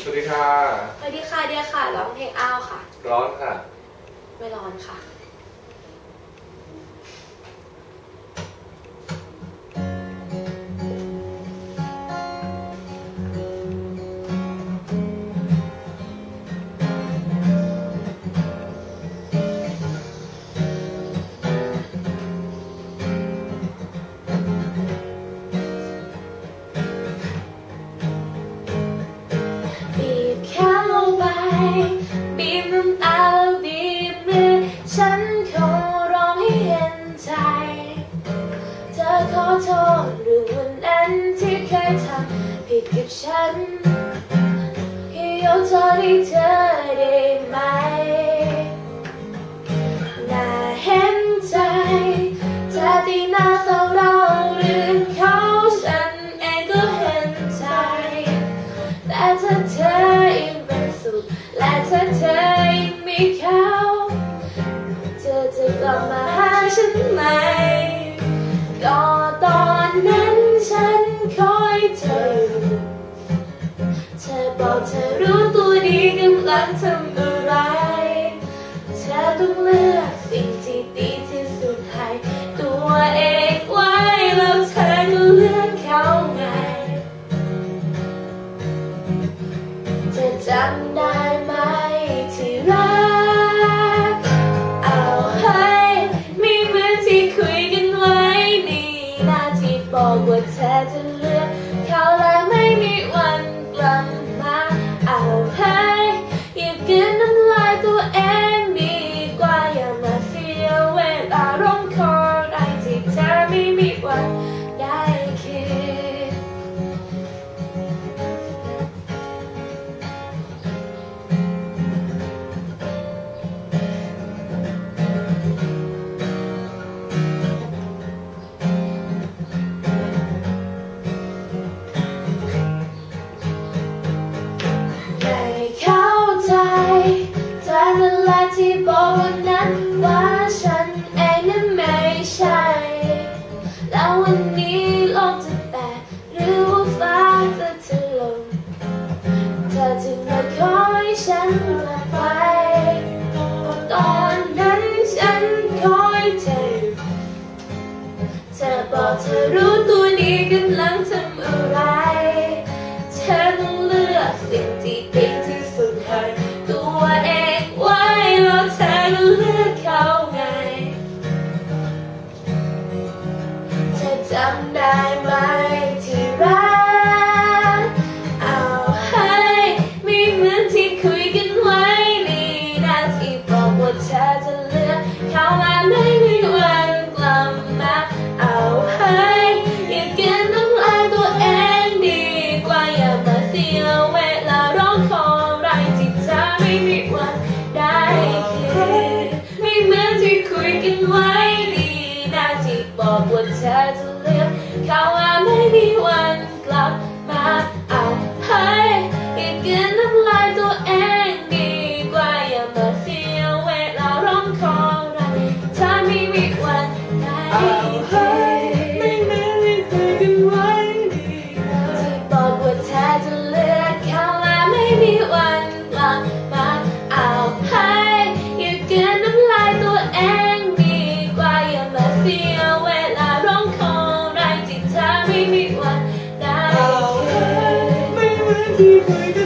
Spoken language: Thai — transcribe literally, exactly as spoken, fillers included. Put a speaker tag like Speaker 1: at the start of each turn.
Speaker 1: วัสดีค่ะ
Speaker 2: สวัสดีค่ะเดียค่ะร้องเพลงอ้าวค่ะ
Speaker 1: ร้อนค่ะ
Speaker 2: ไม่ร้อนค่ะ
Speaker 3: บีบน้ำตาแล้วบีบมือฉันขอร้องให้เห็นใจเธอขอโทษเรื่องวันนั้นที่เคยทำผิดกับฉันให้ยกโทษให้เธอได้ไหมน่าเห็นใจเธอที่น่าเศร้าเราเรื่องเขาฉันเองก็เห็นใจแต่ถ้าเธอยังเป็นสุขและถ้าเธอยังมีเขาเธอจะกลับมาหาฉันไหมก็ตอนนั้นฉันคอยเธอเธอบอกเธอรู้ตัวดีกำลังทำอะไรเธอต้องเลือกสิ่งที่ดีที่สุดให้ตัวเองไว้แล้วเธอก็เลือกเขาไงเธอจำได้ไหมที่รักเอาให้ไม่เหมือนที่คุยกันไว้นี่นาที่บอกว่าเธอจะเลือกเขาและไม่มีวันกลับมาเอาให้อย่ากินน้ำลายตัวเองดีกว่าอย่ามาเสียเวลาร้องขออะไรที่เธอไม่มีวันได้คิดเธอนั่นแหละที่บอกวันนั้นว่าฉันเองนั้นไม่ใช่แล้ววันนี้โลกจะแตกหรือว่าฟ้าจะถล่มเธอจึงมาขอให้ฉันกลับไปตอนนั้นฉันคอยเธอเธอบอกเธอรู้ตัวดีกำลังทำอะไรเธอต้องเลือกสิ่งที่ดีที่สุดให้ตัวเองไว้แล้วเธอก็เลือกเขาไงเธอจำได้ไหมที่รักเอาให้ไม่เหมือนที่คุยกันไว้นี่นาที่บอกว่าเธอจะเลือกเขาและไม่มีวันกลับมาเอาให้อย่ากินน้ำลายตัวเองดีกว่าอย่ามาเสียเวลาร้องขออะไรที่เธอไม่มีวันได้คิดไม่เหมือนที่คุยกันไว้ดีนาที่บอกว่าเธอจะเลือกเขาและไม่มีวันกลับมาเอาให้อย่ากินน้ำลายตัวเองดีกว่าอย่ามาเสียเวลาร้องขออะไรเธอไม่มีวันได้คิดไม่เหมือนที่คุยกันไว้ดีที่บอกว่าเธอจะเลือกเขาและไม่มีวันกลับมาเอาให้อย่ากินน้ำลายตัวเองดีกว่าอย่ามาเสียเวลาร้องขออะไรที่เธอไม่มีวันได้คิดไม่เหมือนที่คุยกัน